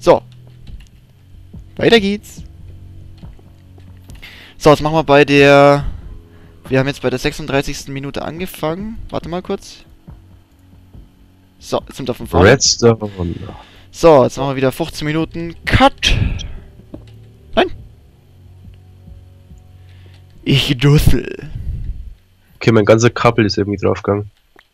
So. Weiter geht's. So, jetzt machen wir bei der... Wir haben jetzt bei der 36. Minute angefangen. Warte mal kurz. So, jetzt sind wir von vorne. Redstone. So, jetzt machen wir wieder 15 Minuten. Cut! Nein! Ich dussel. Okay, mein ganzer Kabel ist irgendwie draufgegangen.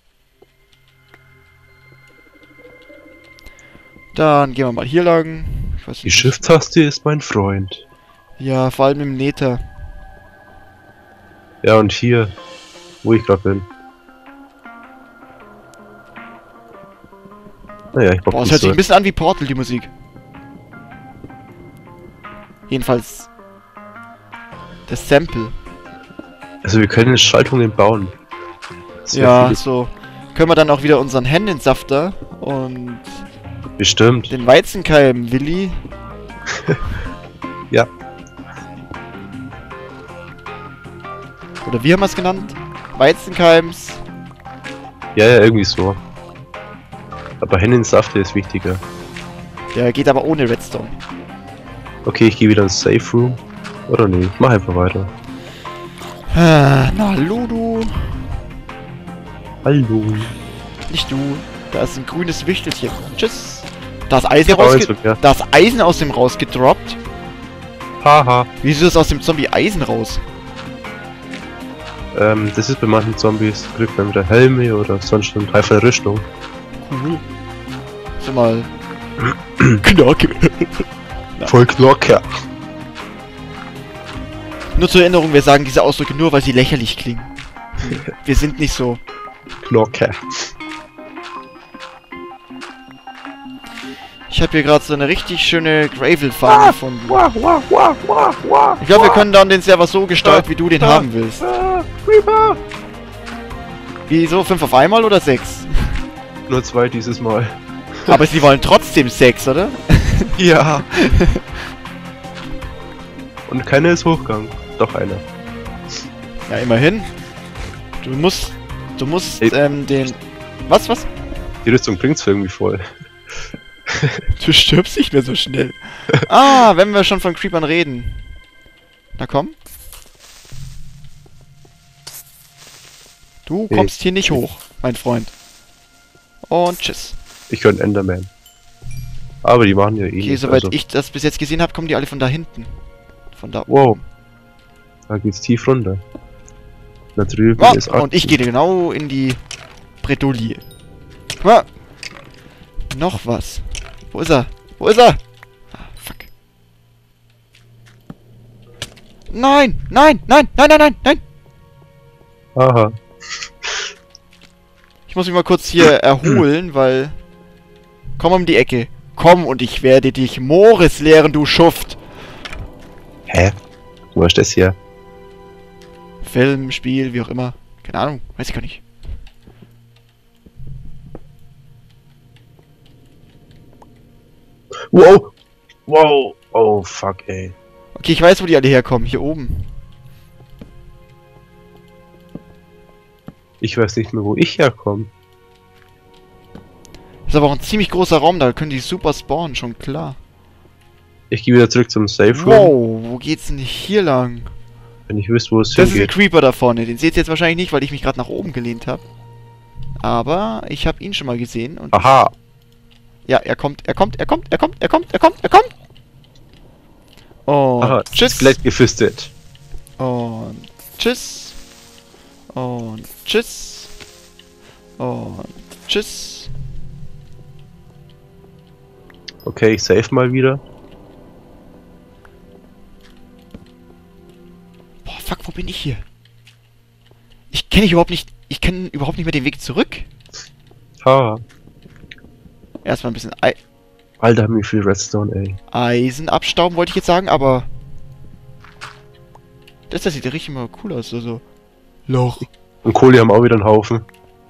Dann gehen wir mal hier lang. Ich weiß Die nicht, Shift-Taste ist mein Freund. ja, vor allem im Nether. Ja, und hier, wo ich gerade bin. Naja, ich Boah, brauch es die hört sich so. ein bisschen an wie Portal, die Musik. Jedenfalls das Sample. Also wir können Schaltungen bauen. Das wär Ja, viel- so. Können wir dann auch wieder unseren Hennensafter und Bestimmt. den Weizenkeim, Willi. Ja. Oder wie haben wir es genannt? Weizenkeims. Ja, irgendwie so. Aber Hennensafte ist wichtiger. Der geht aber ohne Redstone. Okay, ich gehe wieder ins Safe Room. Oder nee, ich mach einfach weiter. Na, Ludu. Hallo. Nicht du. Da ist ein grünes Wichtelchen. Tschüss. Da ist Eisen, Ja, ja. da ist Eisen aus dem rausgedroppt. Haha. Wieso ist aus dem Zombie Eisen raus? Das ist bei manchen Zombies, kriegt man wieder Helme oder sonst eine dreifach Rüstung. Cool. So mal. Knocke. Voll Knocker. Nur zur Erinnerung, wir sagen diese Ausdrücke nur, weil sie lächerlich klingen. Wir sind nicht so. Knocker. Ich habe hier gerade so eine richtig schöne Gravel-Farm gefunden. Ich glaube, wir können dann den Server so gestalten, wie du den haben willst. Creeper! Wieso? 5 auf einmal oder 6? Nur 2 dieses Mal. Aber sie wollen trotzdem 6, oder? Ja. Und keiner ist hochgegangen. Doch einer. Ja, immerhin. Du musst Ey. den... Was? Die Rüstung bringt's irgendwie voll. Du stirbst nicht mehr so schnell. Ah, wenn wir schon von Creepern reden. Na komm. Du kommst hier nicht hoch, mein Freund. Und tschüss. Ich höre einen Enderman. Aber die machen ja eh Okay, nichts, soweit also. ich das bis jetzt gesehen habe, kommen die alle von da hinten. Von da Wow. oben. Da geht's tief runter. Da drüben Ah, ist und ich gehe genau in die Bredouille. Ah, noch was. Wo ist er? Wo ist er? Ah, fuck. Nein! Nein! Nein! Nein! Nein! Nein! Nein! Aha. Ich muss mich mal kurz hier erholen, weil... Komm um die Ecke. Komm und ich werde dich Moores lehren, du Schuft. Hä? Wo ist das hier? Film, Spiel, wie auch immer. Keine Ahnung, weiß ich gar nicht. Wow! Wow! Oh fuck, ey. Okay, ich weiß, wo die alle herkommen. Hier oben. Ich weiß nicht mehr, wo ich herkomme. Ist aber auch ein ziemlich großer Raum, da können die super spawnen, schon klar. Ich gehe wieder zurück zum Safe Room. Wow, wo geht's denn hier lang? Wenn ich wüsste, wo es Das ist ein hingeht. Creeper da vorne. Den seht ihr jetzt wahrscheinlich nicht, weil ich mich gerade nach oben gelehnt habe. Aber ich habe ihn schon mal gesehen. Und Aha! ja, er kommt. Und Aha, tschüss. Skelett gefistet. Und tschüss. Und tschüss. Und tschüss. Okay, ich save mal wieder. Boah, fuck, wo bin ich hier? Ich kenne überhaupt nicht mehr den Weg zurück. Ha. Erstmal ein bisschen Alter, haben wir viel Redstone, ey. Eisen abstauben, wollte ich jetzt sagen, aber... Das sieht ja richtig mal cool aus, also... Loch. Und Kohle haben auch wieder einen Haufen.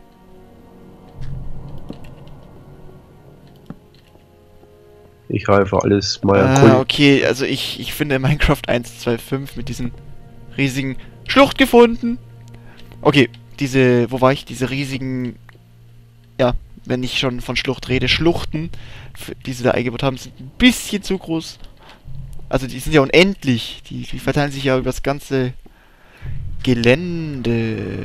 Ich habe einfach alles mal an Kohle. Okay, also ich finde Minecraft 1.2.5 mit diesen riesigen Schlucht gefunden. Okay, wo war ich? Diese riesigen... Ja, wenn ich schon von Schlucht rede, Schluchten, die sie da eingebaut haben, sind ein bisschen zu groß. Also die sind ja unendlich. Die verteilen sich ja über das ganze Gelände.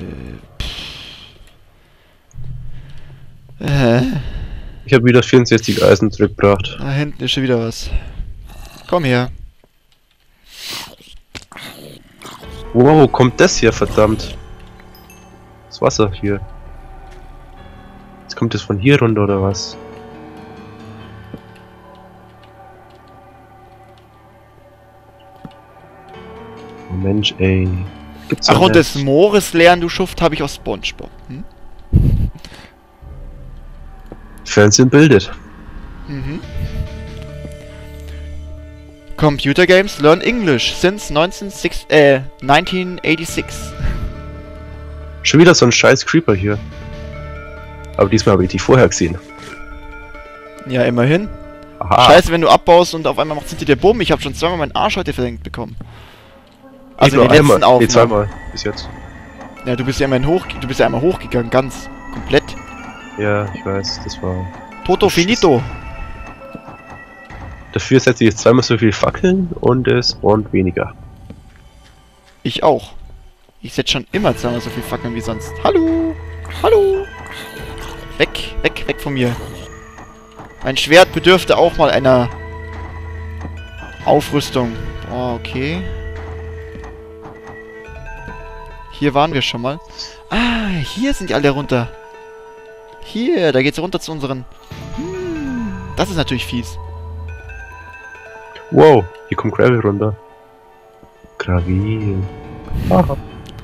Ich habe wieder 64 Eisen zurückgebracht. Da hinten ist schon wieder was. Komm her. Wow, wo kommt das hier, verdammt? Das Wasser hier. Jetzt kommt das von hier runter, oder was? Oh Mensch, ey. Gibt's Ach, doch und nicht. das Moores lernen, du Schuft, habe ich aus SpongeBob. Hm? Fernsehen bildet. Mhm. Computer games learn English since 1986. Schon wieder so ein scheiß Creeper hier. Aber diesmal habe ich die vorher gesehen. Ja, immerhin. Aha. Scheiße, wenn du abbaust und auf einmal macht hinter dir Bumm. Ich habe schon zweimal meinen Arsch heute versenkt bekommen. Also nur die letzten einmal. Nee, Aufnahmen. zweimal. Bis jetzt. Ja, du bist ja einmal hochgegangen, ganz komplett. Ja, ich weiß, das war... Toto finito. Dafür setze ich jetzt zweimal so viel Fackeln und es spawnt weniger. Ich auch. Ich setze schon immer zweimal so viel Fackeln wie sonst. Hallo! Hallo! Weg, weg, weg von mir. Mein Schwert bedürfte auch mal einer Aufrüstung. Oh, okay. Hier waren wir schon mal. Ah, hier sind die alle runter. Hier, da geht's runter zu unseren... das ist natürlich fies. Wow, hier kommt Gravel runter. Gravel. Aha.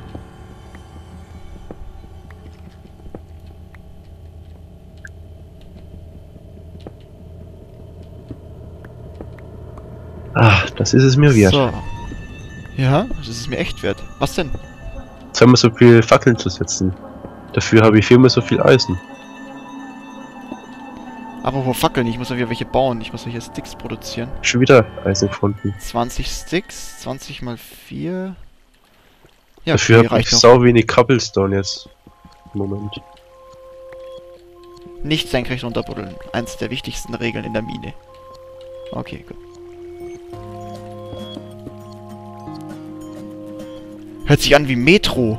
Ach, das ist es mir wert. So. Ja, das ist mir echt wert. Was denn? Zweimal so viel Fackeln zu setzen. Dafür habe ich viermal so viel Eisen. Apropos Fackeln, ich muss ja wieder welche bauen. Ich muss welche Sticks produzieren. Schon wieder Eisen gefunden. 20 Sticks, 20 mal 4. Ja, Dafür okay, habe ich reicht noch. sau wenig Cobblestone jetzt. Moment. Nicht senkrecht runterbuddeln. Eins der wichtigsten Regeln in der Mine. Okay, gut. Hört sich an wie Metro.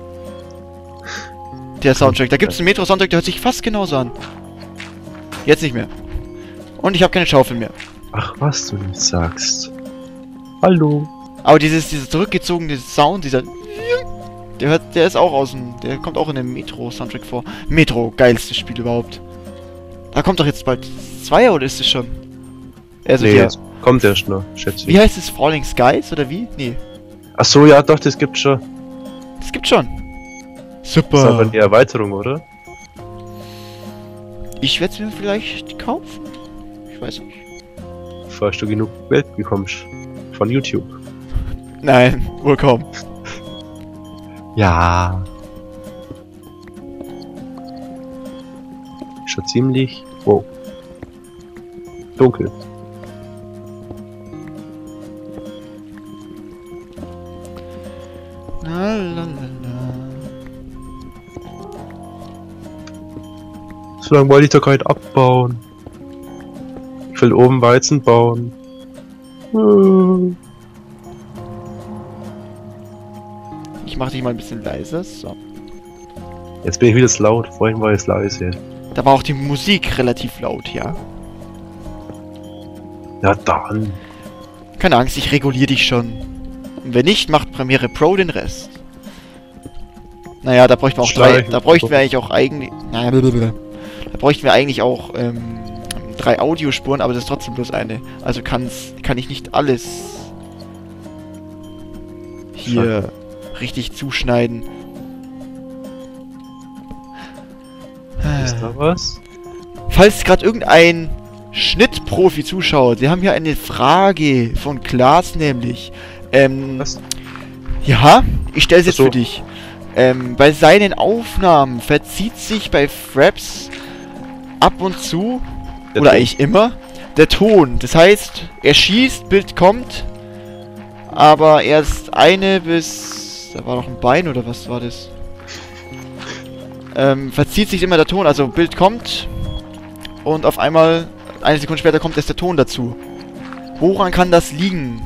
Der Soundtrack. Da gibt es einen Metro-Soundtrack, der hört sich fast genauso an. Jetzt nicht mehr. Und ich habe keine Schaufel mehr. Ach, was du nicht sagst. Hallo. Aber dieser zurückgezogene Sound, der ist auch aus dem... Der kommt auch in dem Metro-Soundtrack vor. Metro, geilstes Spiel überhaupt. Da kommt doch jetzt bald 2 oder ist es schon? Also Nee, hier. jetzt kommt erst noch, schätze ich. Wie heißt es? Falling Skies oder wie? Nee. Ach so, ja, doch, das gibt's schon. Das gibt's schon. Das ist aber Super. die Erweiterung, oder? Ich werde es mir vielleicht kaufen. Ich weiß nicht. Falls du genug Geld bekommst. Von YouTube. Nein, wohl kaum. Ja. Schon ziemlich... Wow. Dunkel. La, la, la, la. So lange wollte ich doch gerade abbauen. Ich will oben Weizen bauen. Ich mache dich mal ein bisschen leiser. So. Jetzt bin ich wieder laut. Vorhin war es leise. Da war auch die Musik relativ laut, ja. Ja dann. Keine Angst, ich reguliere dich schon. Und wenn nicht, macht Premiere Pro den Rest. Naja, da bräuchten wir auch Streichen. da bräuchten wir eigentlich auch eigentlich... Naja, blablabla. Da bräuchten wir eigentlich auch 3 Audiospuren, aber das ist trotzdem bloß eine. Also kann ich nicht alles hier richtig zuschneiden. Ist da was? Falls gerade irgendein Schnittprofi zuschaut, wir haben hier eine Frage von Klaas nämlich. Was? Ja, ich stelle es jetzt Ach so. für dich. Bei seinen Aufnahmen verzieht sich bei Fraps ab und zu, Der oder Ton. eigentlich immer, der Ton. Das heißt, er schießt, Bild kommt, aber erst eine bis... Da war doch ein Bein, oder was war das? Verzieht sich immer der Ton, also Bild kommt, Und auf einmal, eine Sekunde später, kommt erst der Ton dazu. Woran kann das liegen?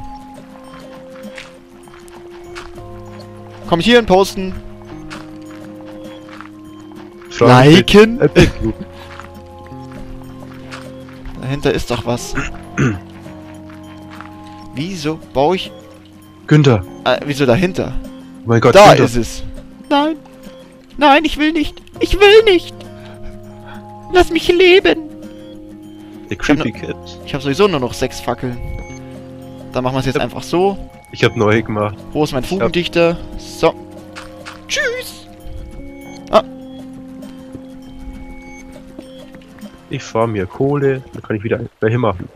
Kommentieren, posten. Liken. Dahinter ist doch was. Wieso baue ich... Günther. Wieso dahinter? Oh mein Gott, Da Günther. ist es. Nein. Nein, ich will nicht. Ich will nicht. Lass mich leben. Der Creepy Kid. Ich habe sowieso nur noch 6 Fackeln. Dann machen wir es jetzt einfach so. Ich habe neu gemacht. Wo ist mein Fugendichter? So. Tschüss. Ich fahre mir Kohle, dann kann ich wieder welche machen.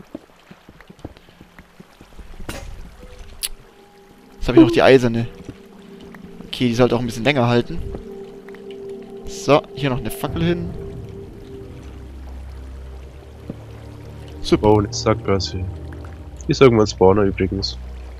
Jetzt habe ich noch die eiserne. Okay, die sollte auch ein bisschen länger halten. So, hier noch eine Fackel hin. Super, oh, eine Sackgasse. Hier ist irgendwann Spawner übrigens.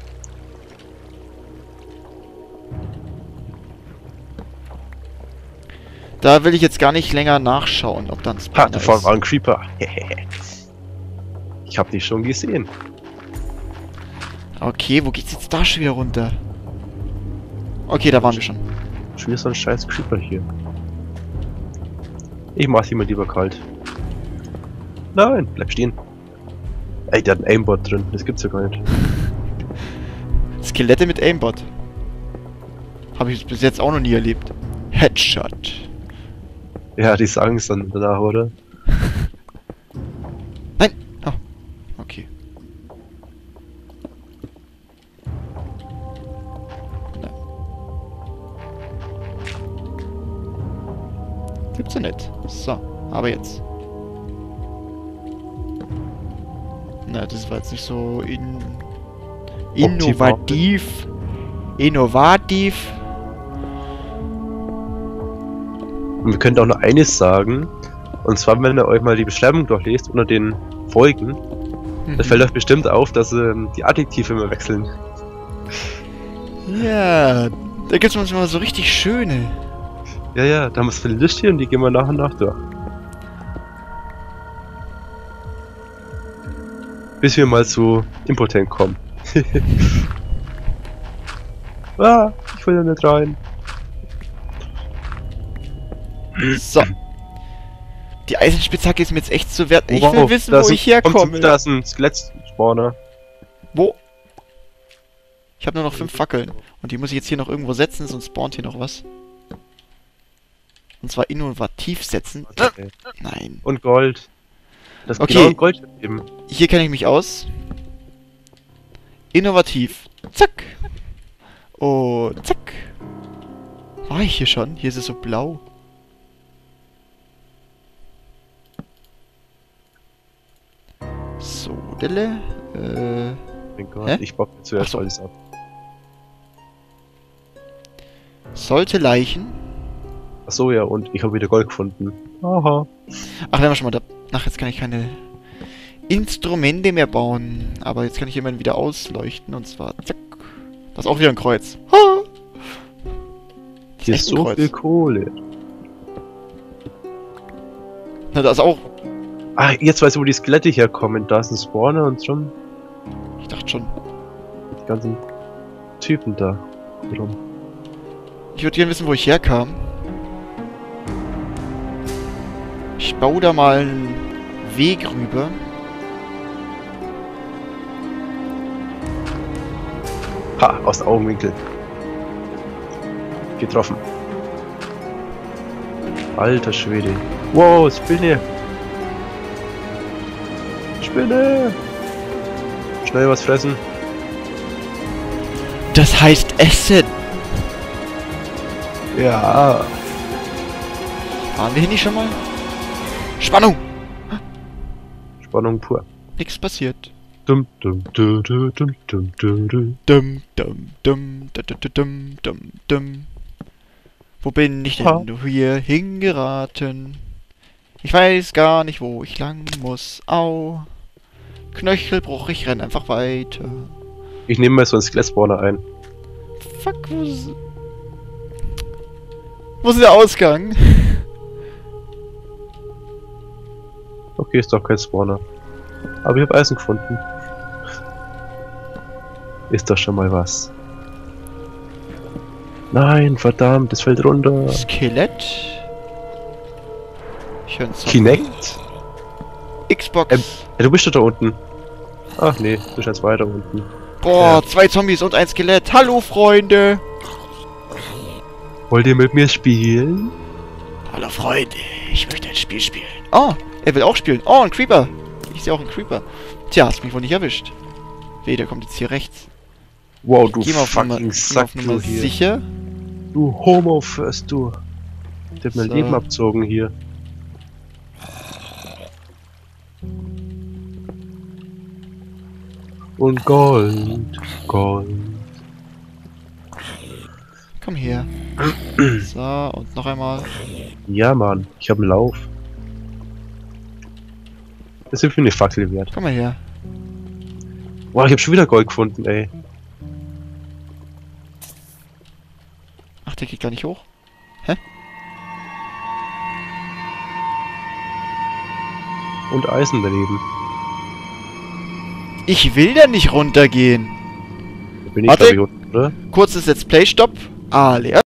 Da will ich jetzt gar nicht länger nachschauen, ob dann Ha, Spawner da vorne ist. war ein Creeper. Ich hab dich schon gesehen. Okay, wo geht's jetzt da schon wieder runter? Okay, da waren wir schon. Schon wieder so ein scheiß Creeper hier. Ich mach's immer lieber kalt. Nein, bleib stehen. Ey, der hat ein Aimbot drin, das gibt's ja gar nicht. Skelette mit Aimbot. Habe ich bis jetzt auch noch nie erlebt. Headshot. Ja, die sagen es dann danach, oder? Nein! Oh, okay. Nein. Gibt's ja nicht. So, aber jetzt. Na, das war jetzt nicht so innovativ. Innovativ. Und wir können auch noch eines sagen. Und zwar, wenn ihr euch mal die Beschreibung durchlest unter den Folgen, da fällt euch bestimmt auf, dass die Adjektive immer wechseln. Ja, da gibt's manchmal so richtig schöne. Ja, ja, da haben wir so eine Liste und die gehen wir nach und nach durch. Bis wir mal zu Impotent kommen. Ah, ich will da nicht rein. So. Die Eisenspitzhacke ist mir jetzt echt zu wert. Ich Wow, will wissen, da wo ist ich herkomme. Da ist ein Skelett-Spawner. Wo? Ich habe nur noch 5 Fackeln. Und die muss ich jetzt hier noch irgendwo setzen, sonst spawnt hier noch was. Und zwar innovativ setzen. Okay. Nein. Und Gold. Das Okay. genau ein Gold eben. Hier kenne ich mich aus. Innovativ. Zack. Und zack. War ich hier schon? Hier ist es so blau. So, Dille. Mein Gott, Hä? ich bock mir zuerst Ach so. alles ab. Sollte Leichen. Achso, ja, und ich habe wieder Gold gefunden. Aha. Ach, wenn wir schon mal da... Ach, jetzt kann ich keine Instrumente mehr bauen. Aber jetzt kann ich jemanden wieder ausleuchten. Und zwar... Zack. Das ist auch wieder ein Kreuz. Ha! Das Hier echt ist ein so Kreuz. viel Kohle. Na, da ist auch... Ah, jetzt weiß ich, wo die Skelette herkommen. Da ist ein Spawner und schon Ich dachte schon. die ganzen Typen da rum. Ich würde gerne wissen, wo ich herkam. Ich baue da mal einen Weg rüber. Ha, aus dem Augenwinkel. Getroffen. Alter Schwede. Wow, Spinne. Spinne. Schnell was fressen. Das heißt Essen. Ja. Waren wir hier nicht schon mal? Spannung! Spannung pur. Nichts passiert. Dum dum dum dum dum dum dum dum. Dum, dum, dum, dum, dum, dum, dum, dum. Wo bin ich Ha. denn hier hingeraten? Ich weiß gar nicht, wo ich lang muss. Au. Knöchelbruch, ich renn einfach weiter. Ich nehme mal so einen Skelett-Spawner ein. Fuck, wo ist der Ausgang? Okay, ist doch kein Spawner. Aber ich habe Eisen gefunden. Ist doch schon mal was. Nein, verdammt, das fällt runter. Skelett. Ich höre einen Zombie. Kinect? Xbox. Ja, du bist doch da unten. Ach nee, du scheinst weiter unten. Boah, Ja. 2 Zombies und ein Skelett. Hallo, Freunde. Wollt ihr mit mir spielen? Hallo, Freunde. Ich möchte ein Spiel spielen. Oh, er will auch spielen. Oh, ein Creeper. Ich sehe auch einen Creeper. Tja, hast mich wohl nicht erwischt. Weh, der kommt jetzt hier rechts. Wow, du Geh mal auf Nummer, fucking Sack, auf Nummer du hier. sicher. Du Homo first, du. Der hat mein So. Leben abzogen hier. Und Gold, Gold. Komm her. So, und noch einmal. Ja, Mann, ich hab einen Lauf. Das ist für eine Fackel wert. Komm mal her. Wow, ich hab schon wieder Gold gefunden, ey. Ach, der geht gar nicht hoch. Und Eisen daneben. Ich will da nicht runtergehen. Da bin ich, Warte. glaube ich, unten, oder? Kurzes Let's Play Stopp. Ah, leer.